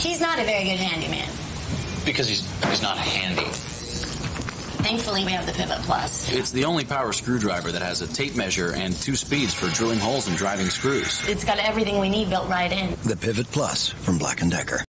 He's not a very good handyman. Because he's not handy. Thankfully, we have the Pivot Plus. It's the only power screwdriver that has a tape measure and 2 speeds for drilling holes and driving screws. It's got everything we need built right in. The Pivot Plus from Black & Decker.